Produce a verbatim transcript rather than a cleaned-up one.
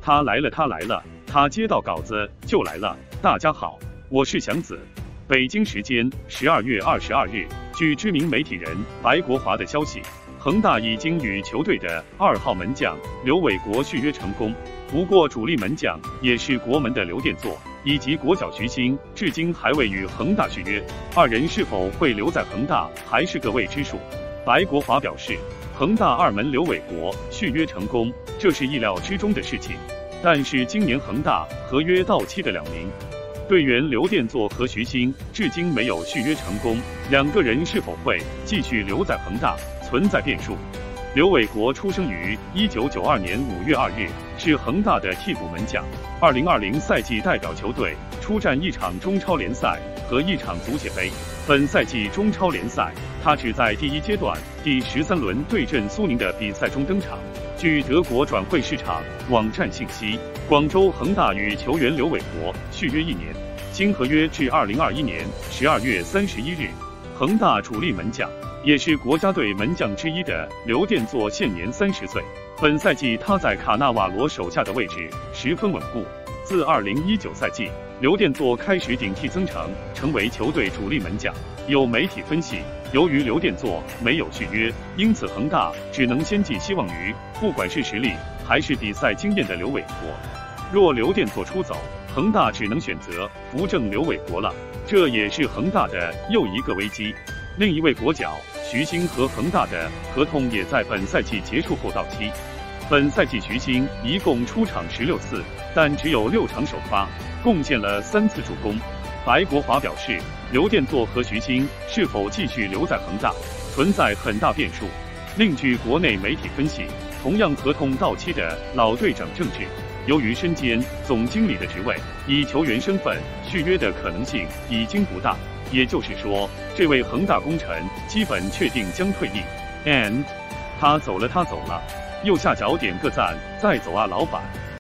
他来了，他来了，他接到稿子就来了。大家好，我是祥子。北京时间十二月二十二日，据知名媒体人白国华的消息，恒大已经与球队的二号门将刘伟国续约成功。不过，主力门将也是国门的刘殿座以及国脚徐新，至今还未与恒大续约。二人是否会留在恒大，还是个未知数。白国华表示，恒大二门刘伟国续约成功，这是意料之中的事情。但是今年恒大合约到期的两名队员刘殿座和徐新至今没有续约成功，两个人是否会继续留在恒大，存在变数。刘伟国出生于一九九二年五月二日，是恒大的替补门将。二零二零赛季代表球队出战一场中超联赛和一场足协杯。本赛季中超联赛，他只在第一阶段第十三轮对阵苏宁的比赛中登场。据德国转会市场网站信息，广州恒大与球员刘伟国续约一年，新合约至二零二一年十二月三十一日。恒大主力门将，也是国家队门将之一的刘殿座现年三十岁。本赛季他在卡纳瓦罗手下的位置十分稳固。自二零一九赛季，刘殿座开始顶替曾诚，成为球队主力门将。有媒体分析，由于刘殿座没有续约，因此恒大只能先寄希望于不管是实力还是比赛经验的刘伟国。若刘殿座出走，恒大只能选择扶正刘伟国了，这也是恒大的又一个危机。另一位国脚徐新和恒大的合同也在本赛季结束后到期。本赛季徐新一共出场十六次，但只有六场首发，贡献了三次助攻。白国华表示，刘殿座和徐新是否继续留在恒大，存在很大变数。另据国内媒体分析，同样合同到期的老队长郑智，由于身兼总经理的职位，以球员身份续约的可能性已经不大。也就是说，这位恒大功臣基本确定将退役。And 他走了，他走了。右下角点个赞，再走啊，老板。